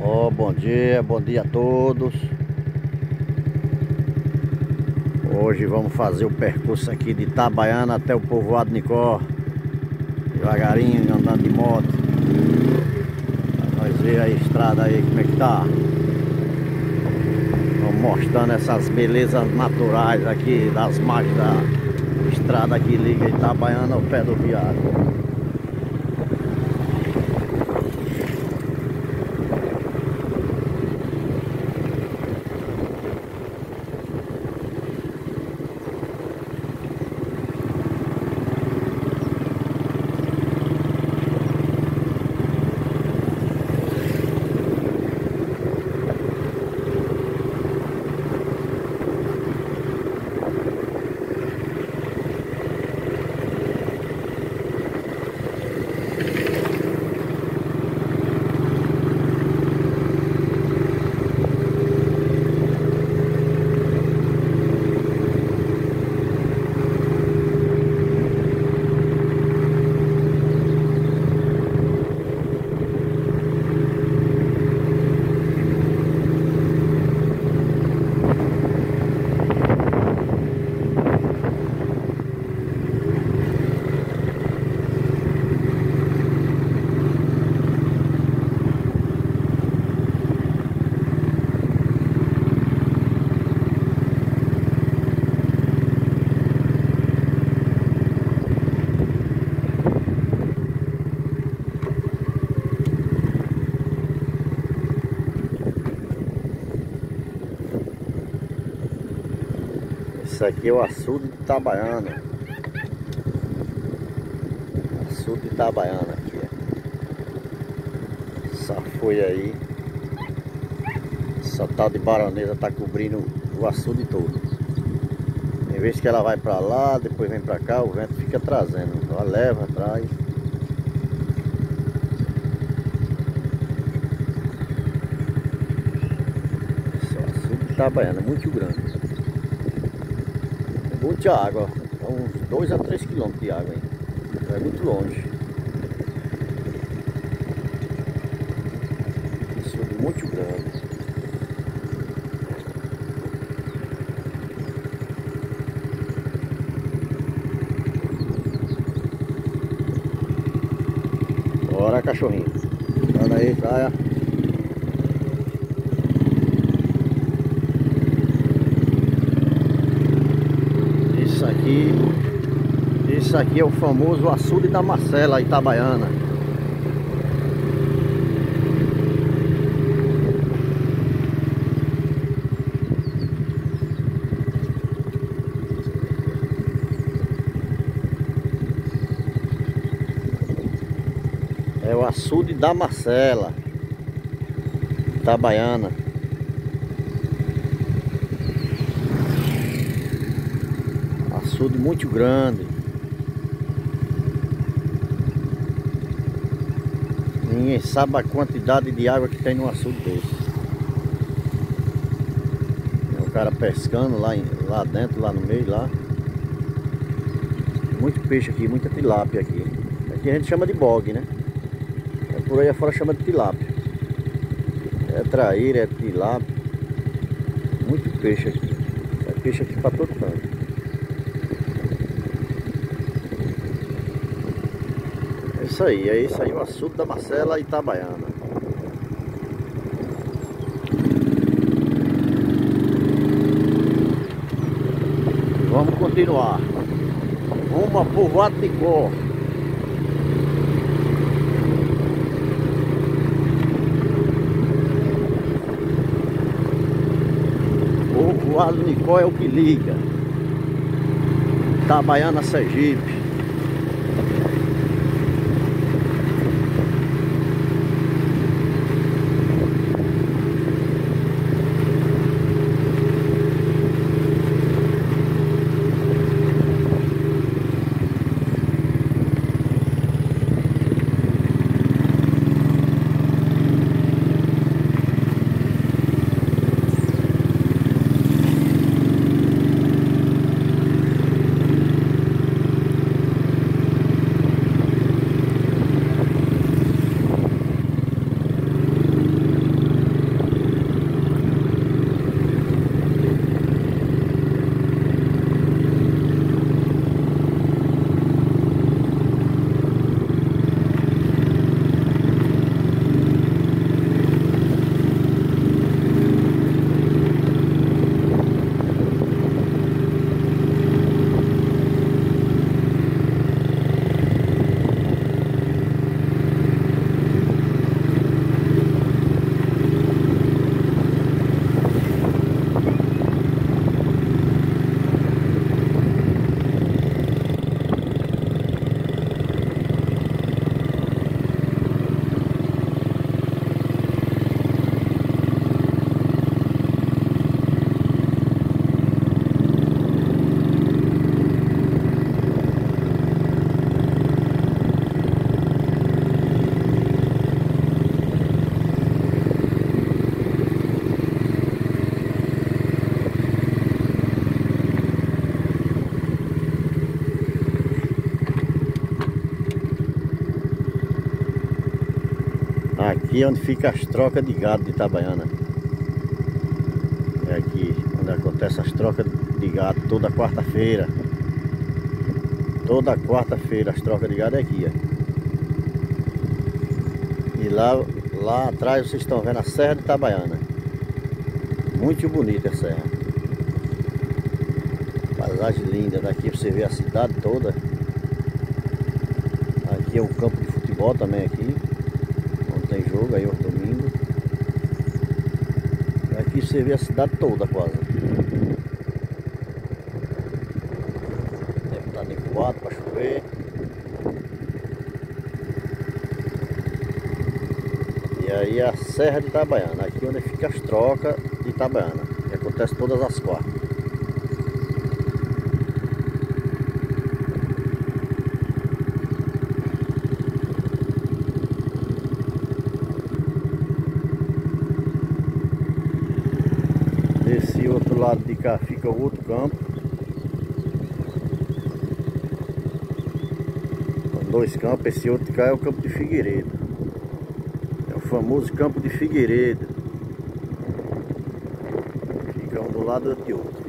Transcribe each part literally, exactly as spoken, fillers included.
Oh, bom dia, bom dia a todos. Hoje vamos fazer o percurso aqui de Itabaiana até o povoado Nicó. Devagarinho, andando de moto. Pra nós ver a estrada aí como é que tá. Vamos mostrando essas belezas naturais aqui das margens da estrada que liga Itabaiana ao pé do viário. Isso aqui é o açude de Itabaiana. Açude de Itabaiana aqui, ó. Essa folha aí, essa tal de baronesa tá cobrindo o açude todo. Em vez que ela vai pra lá, depois vem pra cá, o vento fica trazendo. Ela leva atrás. Esse é o açude de Itabaiana, muito grande. Muita água, ó. Uns dois a três quilômetros de água aí. É muito longe. Isso é muito grande. Bora, cachorrinho. Olha aí, saia. Isso aqui, isso aqui é o famoso açude da Marcela Itabaiana. É o açude da Marcela Itabaiana. Açude muito grande. Ninguém sabe a quantidade de água que tem no açude desse. Tem um cara pescando lá, em, lá dentro, lá no meio, lá. Muito peixe aqui, muita tilápia aqui. Aqui a gente chama de bogue, né? É, por aí afora chama de tilápia. É traíra, é tilápia. Muito peixe aqui. É peixe aqui para todo canto. É isso aí, é isso aí o açude da Marcela Itabaiana. Vamos continuar. Rumo a povoado Nicó. Povoado Nicó é o que liga Itabaiana, Sergipe. Aqui é onde fica as trocas de gado de Itabaiana. É aqui onde acontece as trocas de gado toda quarta-feira. Toda quarta-feira as trocas de gado é aqui, ó. E lá, lá atrás vocês estão vendo a Serra de Itabaiana. Muito bonita a serra. Paisagem linda. Daqui você vê a cidade toda. Aqui é o campo de futebol também aqui. Onde tem jogo aí aos domingos. Aqui você vê a cidade toda quase. Deve estar nevoado para chover. E aí a Serra de Itabaiana. Aqui onde fica as trocas de Itabaiana. Que acontece todas as quartas. Desse outro lado de cá fica o outro campo. São dois campos. Esse outro de cá é o campo de Figueiredo. É o famoso campo de Figueiredo. Fica um do lado do outro.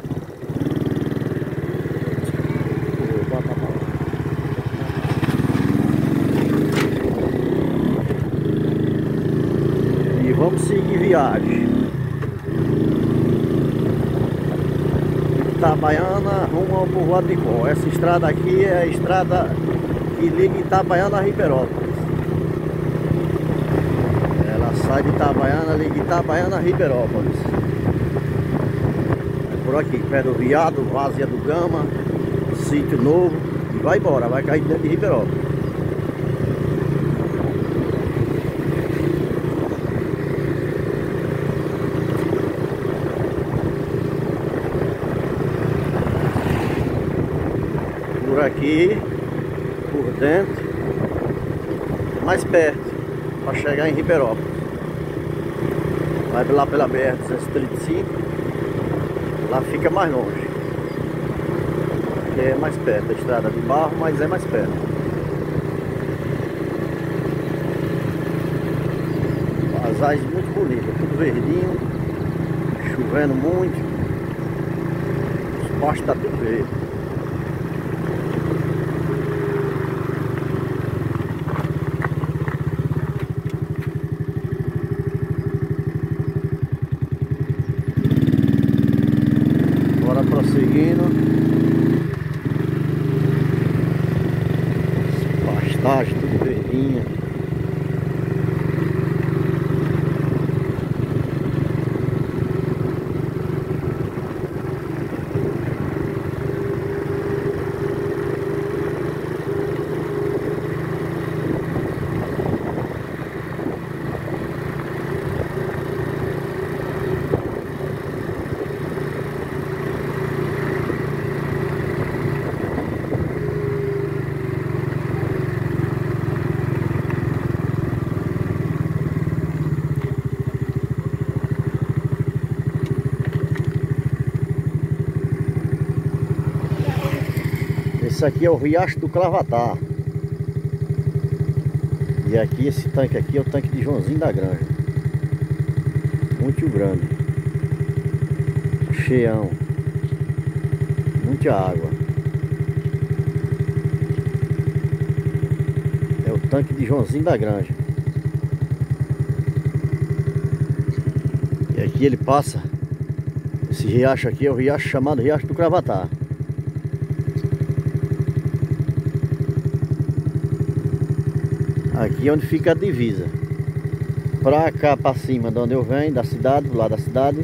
E vamos seguir viagem. Itabaiana rumo ao povoado de Nicó. Essa estrada aqui é a estrada que liga Itabaiana a Ribeirópolis. Ela sai de Itabaiana, liga Itabaiana a Ribeirópolis. É por aqui, perto do Viado, Vazia do Gama, Sítio Novo. E vai embora, vai cair dentro de Ribeirópolis. Por aqui, por dentro, mais perto, para chegar em Ribeirópolis. Vai lá pela B R duzentos e trinta e cinco, lá fica mais longe. Aqui é mais perto, a estrada de barro, mas é mais perto. Paisagem muito bonita, tudo verdinho, chovendo muito, os postes tá tudo verde. Prosseguindo, pastagem tudo verdinha. Esse aqui é o Riacho do Clavatá. E aqui, esse tanque aqui é o tanque de Joãozinho da Granja. Muito grande. Cheião. Muita água. É o tanque de Joãozinho da Granja. E aqui ele passa. Esse riacho aqui é o riacho chamado Riacho do Clavatá. Aqui é onde fica a divisa. Pra cá, pra cima, de onde eu venho, da cidade, do lado da cidade,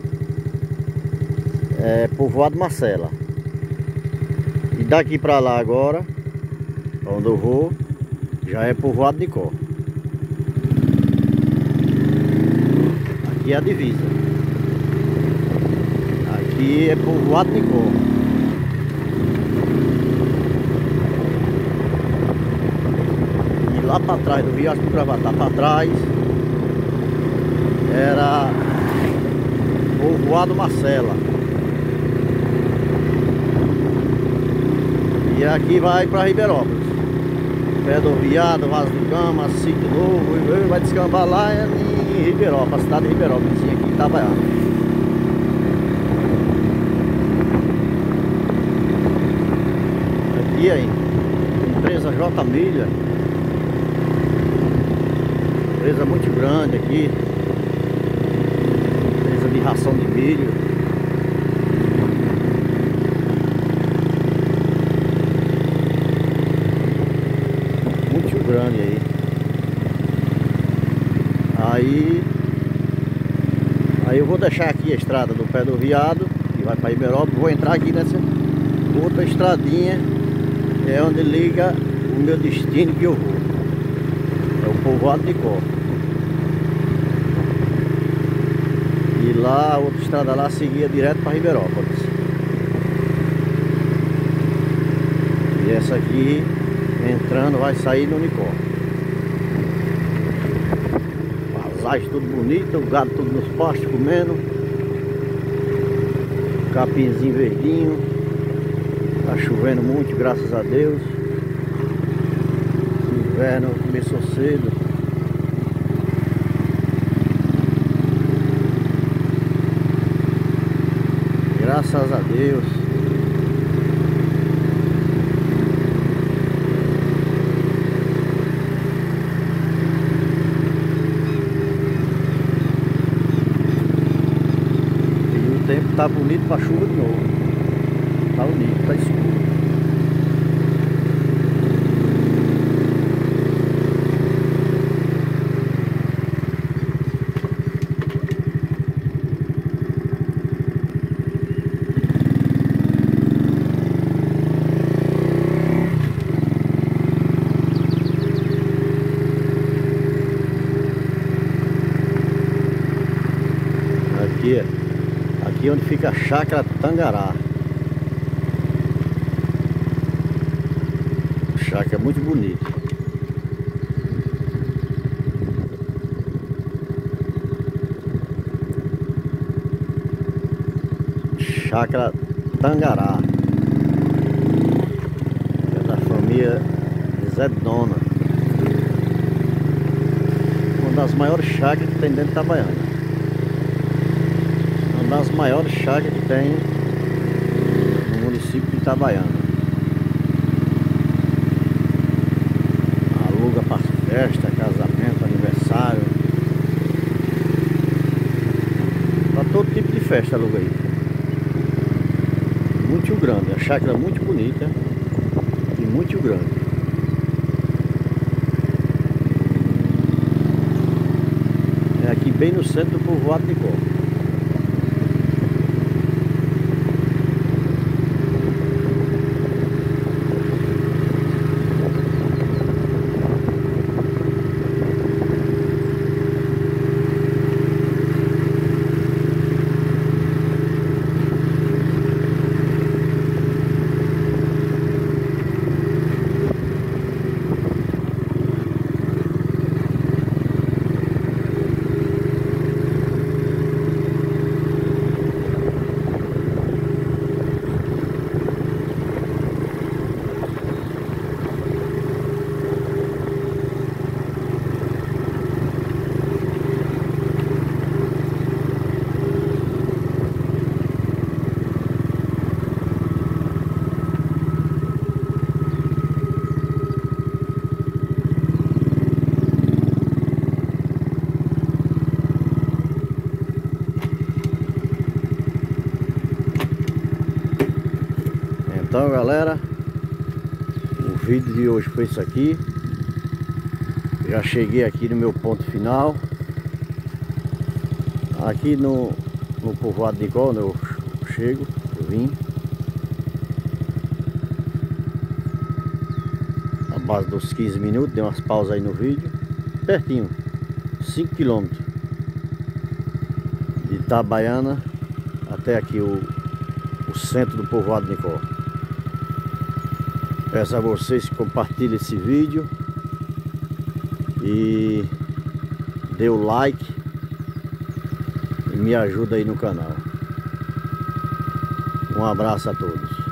é povoado Marcela. E daqui pra lá agora, onde eu vou, já é povoado Nicó. Aqui é a divisa. Aqui é povoado Nicó. Lá para trás do Riacho do Clavatá, para trás era povoado Marcela. E aqui vai para Ribeirópolis. Pé do Viado, Vaz do Gama, Sítio Novo. Vai descambar lá em Ribeirão, a cidade de Ribeirão, vizinha aqui em Itabaiana. Aqui aí, empresa J Milha. Empresa muito grande aqui. Empresa de ração de milho. Grande aí. Aí Aí eu vou deixar aqui a estrada do Pé do Viado, que vai para Ribeirão. Vou entrar aqui nessa outra estradinha, que é onde liga o meu destino que eu vou. É o povoado de Nicó. E lá, a outra estrada lá seguia direto para Ribeirópolis. E essa aqui entrando vai sair no Nicó. Paisagem tudo bonito, o gado tudo nos pastos comendo. Capinzinho verdinho. Tá chovendo muito, graças a Deus. O inverno começou cedo. Graças a Deus. O tempo tá bonito para chuva de novo. Tá bonito, tá escuro. Aqui, aqui onde fica a chácara Tangará. Chácara muito bonita. Chácara Tangará. É da família Zé Dona. Uma das maiores chácaras que tem dentro de Itabaiana. Uma das maiores chácaras que tem no município de Itabaiana. Aluga para festa, casamento, aniversário. Para todo tipo de festa aluga aí. Muito grande, a chácara é muito bonita e muito grande. É aqui bem no centro do povoado de Nicó. Então, galera, o vídeo de hoje foi isso aqui. Já cheguei aqui no meu ponto final. Aqui no, no povoado de Nicó, onde eu chego, eu vim. A base dos quinze minutos, dei umas pausas aí no vídeo. Pertinho, cinco quilômetros. De Itabaiana até aqui o, o centro do povoado de Nicó. Peço a vocês que compartilhem esse vídeo e dê o like e me ajuda aí no canal. Um abraço a todos.